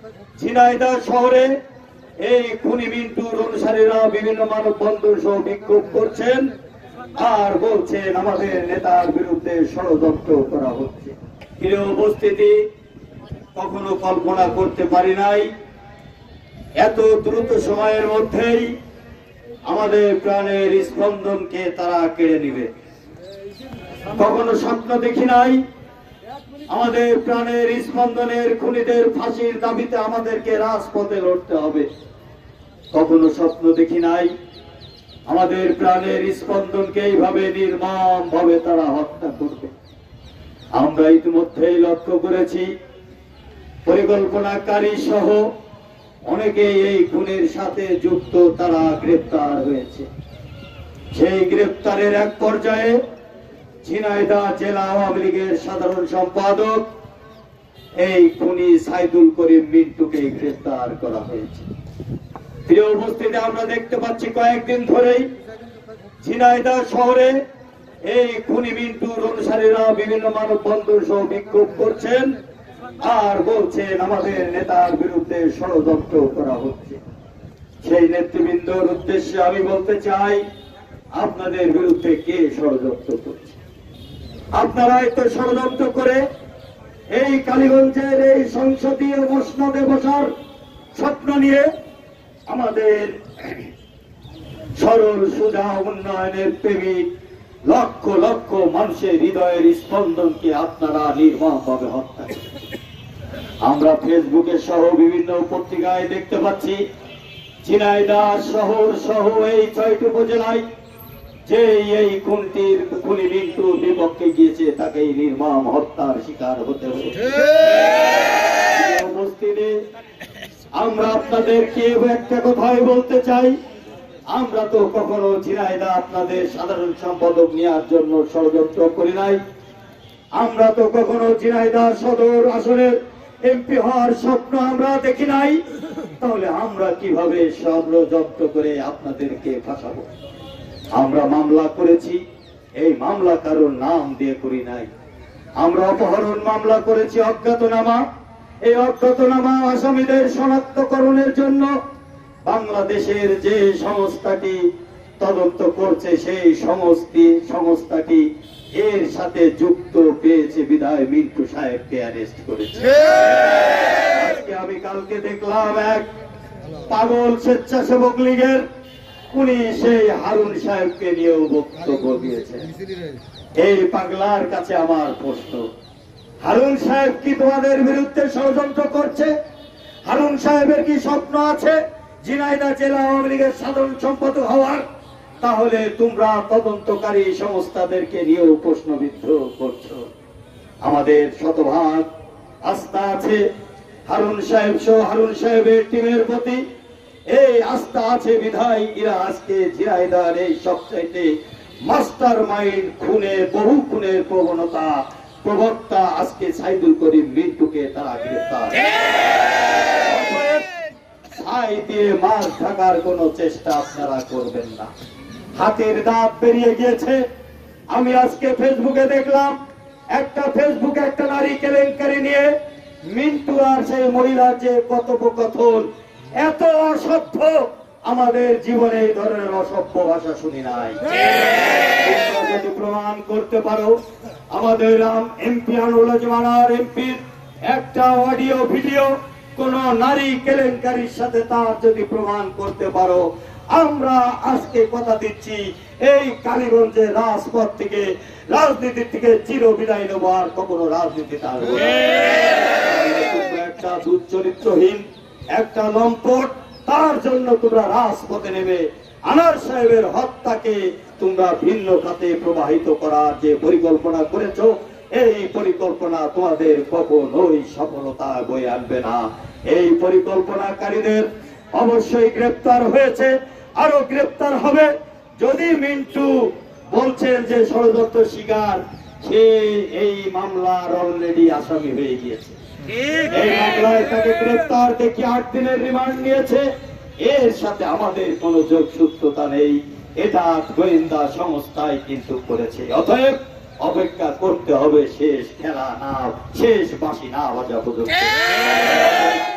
ঝিনাইদহ শহরে এই খুনি মিন্টুর অনুসারীরা বিভিন্ন মানববন্ধন সহ বিক্ষোভ করছেন আর বলছেন আমাদের নেতার বিরুদ্ধে ষড়যন্ত্র করা হচ্ছে। প্রিয় উপস্থিতি, কখনো কল্পনা করতে পারি নাই এত দ্রুত সময়ের মধ্যেই আমাদের প্রাণের স্পন্দনকে তারা কেড়ে নিবে। কখনো স্বপ্ন দেখি নাই আমাদের প্রাণের স্পন্দনের খুনিদের ফাঁসির দাবিতে আমাদেরকে রাজপথে লড়তে হবে। কখনো স্বপ্ন দেখি নাই আমাদের প্রাণের স্পন্দনকে এইভাবে নির্মম ভাবে তারা হত্যা করবে। আমরা ইতিমধ্যেই লক্ষ্য করেছি পরিকল্পনাকারী সহ অনেকেই এই খুনের সাথে যুক্ত তারা গ্রেপ্তার হয়েছে। সেই গ্রেপ্তারের এক পর্যায়ে ঝিনাইদহ জেলা আওয়ামী লীগের সাধারণ সম্পাদক এই খুনি সাইদুল করিম মিন্টুকে গ্রেপ্তার করা হয়েছে। প্রিয় উপস্থিতি, আমরা দেখতে পাচ্ছি কয়েকদিন ধরেই ঝিনাইদহ শহরে এই খুনি মিন্টুর অনুসারীরা বিভিন্ন মানববন্ধন সহ বিক্ষোভ করছেন আর বলছেন আমাদের নেতার বিরুদ্ধে ষড়যন্ত্র করা হচ্ছে। সেই নেতৃবৃন্দর উদ্দেশ্যে আমি বলতে চাই, আপনাদের বিরুদ্ধে কে ষড়যন্ত্র করছে? আপনারাই তো ষড়যন্ত্র করে এই কালীগঞ্জের এই সংসদীয় মসনদে বসার স্বপ্ন নিয়ে আমাদের সরল সোজা উন্নয়নের প্রেমিক লক্ষ লক্ষ মানুষের হৃদয়ের স্পন্দনকে আপনারা নির্মমভাবে হত্যা করেছেন। আমরা ফেসবুকে সহ বিভিন্ন পত্রিকায় দেখতে পাচ্ছি ঝিনাইদহ শহর সহ এই ৬টি উপজেলায় যে এই খুনি মিন্টুর বিপক্ষে গিয়েছে তাকে নির্মম হত্যার শিকার হতে হয়েছে। উপস্থিতি, আমরা আপনাদেরকে একটা কথাই বলতে চাই, আমরা তো কখনো ঝিনাইদহ আপনাদের সাধারণ সম্পাদক নেওয়ার জন্য ষড়যন্ত্র করি নাই। আমরা তো কখনো ঝিনাইদহ সদর আসনের এমপি হওয়ার স্বপ্ন আমরা দেখি নাই। তাহলে আমরা কিভাবে ষড়যন্ত্র করে আপনাদেরকে ফাঁসাবো? আমরা মামলা করেছি, এই মামলা কারোর নাম দিয়ে করি নাই। আমরা অপহরণ মামলা করেছি অজ্ঞাতনামা। এই অজ্ঞাতনামা আসামিদের শনাক্তকরণের জন্য বাংলাদেশের যে সংস্থাটি তদন্ত করছে সেই সংস্থাটি এর সাথে যুক্ত পেয়েছে বিধায় মিন্টু সাহেবকে অ্যারেস্ট করেছে। আজকে আমি কালকে দেখলাম এক পাগল স্বেচ্ছাসেবক লীগের উনি সেই হারুন সাহেবকে নিয়েও বক্তব্য দিয়েছেন। এই পাগলার কাছে আমার প্রশ্ন, হারুন সাহেব কি তোমাদের বিরুদ্ধে ষড়যন্ত্র করছে? হারুন সাহেবের কি স্বপ্ন আছে ঝিনাইদহ জেলা আওয়ামী লীগের সাধারণ সম্পাদক হওয়ার? তাহলে তোমরা তদন্তকারী সংস্থাদেরকে নিয়েও প্রশ্নবিদ্ধ করছো। আমাদের শতভাগ আস্থা আছে হারুন সাহেব সহ হারুন সাহেবের টিমের প্রতি। এই আস্থা আছে বিধায় এরা আজকে ঝিনাইদহের এই সবচাইতে মাস্টার মাইন্ড বহু খুনের প্রবক্তা আজকে সাইদুল করিম মিন্টুকে তারা গ্রেফতার। ছাই দিয়ে মাছ ঢাকার কোন চেষ্টা আপনারা করবেন না। হাতের দাঁত বেরিয়ে গিয়েছে। আমি আজকে ফেসবুকে দেখলাম একটা নারী কেলেঙ্কারি নিয়ে মিন্টু আর সেই মহিলার যে কথোপকথন, এত অসভ্য আমাদের জীবনে এই ধরনের অসভ্য ভাষা শুনি নাই। যদি প্রমাণ করতে পারো আমাদের এমপি আনোয়ার জামানার এমপির একটা অডিও ভিডিও কোন নারী কেলেঙ্কারির সাথে তার যদি প্রমাণ করতে পারো, আমরা আজকে কথা দিচ্ছি এই কালীগঞ্জের রাজপথ থেকে রাজনীতির থেকে চির বিদায় নেব, আর কখনো রাজনীতি একটা দুশ্চরিত্রহীন একটা লম্পট, তার জন্য তোমরা রাজপথে নেবে আনোয়ার সাহেবের হত্যাকে তোমরা ভিন্ন খাতে প্রবাহিত করার যে পরিকল্পনা করেছো, এই পরিকল্পনা তোমাদের কখনোই সফলতা বয়ে আনবে না। এই পরিকল্পনাকারীদের অবশ্যই গ্রেপ্তার হয়েছে, আরো গ্রেপ্তার হবে। যদি মিন্টু বলছেন যে ষড়যন্ত্র শিকার, সে এই মামলার অলরেডি আসামি হয়ে গিয়েছে। এই মামলায় তাকে গ্রেপ্তার দেখি 8 দিনের রিমান্ড নিয়েছে। এর সাথে আমাদের কোনো যোগসূত্রতা নেই, এটা গোয়েন্দা সংস্থায় কিন্তু করেছে। অতএব অপেক্ষা করতে হবে শেষ খেলা না, শেষ বাঁশি না বাজা পর্যন্ত।